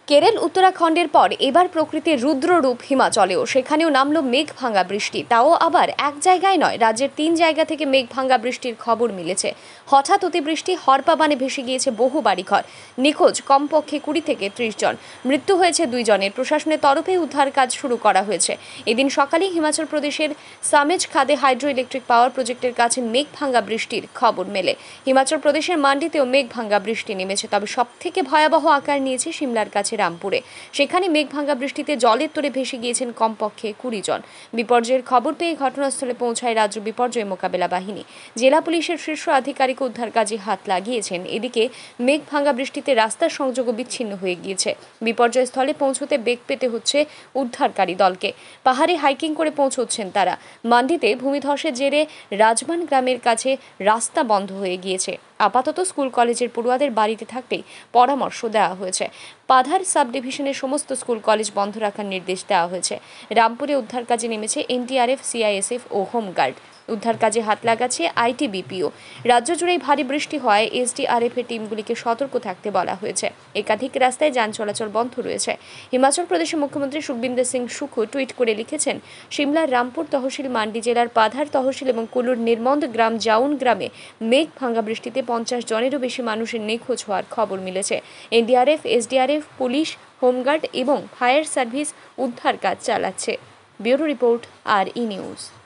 কেরল উত্তরাখণ্ডের পর এবার প্রকৃতির রুদ্ররূপ হিমাচলেও, সেখানেও নামলো মেঘ ভাঙা বৃষ্টি। তাও আবার এক জায়গায় নয়, রাজ্যের 3 জায়গা থেকে মেঘ ভাঙা বৃষ্টির খবর মিলেছে। হঠাৎ অতিবৃষ্টি, হরপাবানে ভেসে গিয়েছে বহু বাড়িঘর। নিখোঁজ কমপক্ষে 20 থেকে 30 জন, মৃত্যু হয়েছে 2 জনের। প্রশাসনের তরফে উদ্ধার কাজ শুরু করা হয়েছে। এদিন সকালেই হিমাচল প্রদেশের সামেজ খাদে হাইড্রো ইলেকট্রিক পাওয়ার প্রজেক্টের কাছে মেঘ ভাঙা বৃষ্টির খবর মেলে। হিমাচল প্রদেশের মান্ডিতেও মেঘ ভাঙা বৃষ্টি নেমেছে, তবে সবথেকে ভয়াবহ আকার নিয়েছে সিমলার কাছে রামপুরে। সেখানে মেঘভাঙা বৃষ্টিতে জলের তোড়ে ভেসে গিয়েছেন কমপক্ষে 20 জন। বিপর্যয়ের খবর পেয়ে ঘটনাস্থলে পৌঁছায় রাজ্য বিপর্যয় মোকাবেলা বাহিনী। জেলা পুলিশের শীর্ষ আধিকারিক উদ্ধার কাজে হাত লাগিয়েছেন। এদিকে মেঘভাঙা বৃষ্টিতে রাস্তার সংযোগও বিচ্ছিন্ন হয়ে গিয়েছে। বিপর্যয়স্থলে পৌঁছতে বেগ পেতে হচ্ছে উদ্ধারকারী দলকে। পাহাড়ে হাইকিং করে পৌঁছচ্ছেন তারা। মান্ডিতে ভূমিধসের জেরে রাজমান গ্রামের কাছে রাস্তা বন্ধ হয়ে গিয়েছে। আপাতত স্কুল কলেজের পড়ুয়াদের বাড়িতে থাকতেই পরামর্শ দেওয়া হয়েছে। পাধার সাব ডিভিশনের সমস্ত স্কুল কলেজ বন্ধ রাখার নির্দেশ দেওয়া হয়েছে। রামপুরে উদ্ধার কাজে নেমেছে এনডিআরএফ, সিআইএসএফ ও হোমগার্ড। উদ্ধার কাজে হাত লাগাচ্ছে আইটিবিপিও। রাজ্য জুড়েই ভারী বৃষ্টি হওয়ায় এসডিআরএফ এর টিমগুলিকে সতর্ক থাকতে বলা হয়েছে। একাধিক রাস্তায় যান চলাচল বন্ধ রয়েছে। হিমাচল প্রদেশের মুখ্যমন্ত্রী সুখবিন্দর সিং সুখু টুইট করে লিখেছেন, সিমলার রামপুর তহসিল, মান্ডি জেলার পাধার তহসিল এবং কুলুর নির্মন্দ গ্রাম জাউন গ্রামে মেঘ ভাঙা বৃষ্টিতে 50 জনেরও বেশি মানুষের নিখোঁজ হওয়ার খবর মিলেছে। এনডিআরএফ, এসডিআরএফ, পুলিশ, হোমগার্ড এবং ফায়ার সার্ভিস উদ্ধার কাজ চালাচ্ছে। Bureau report, R E news.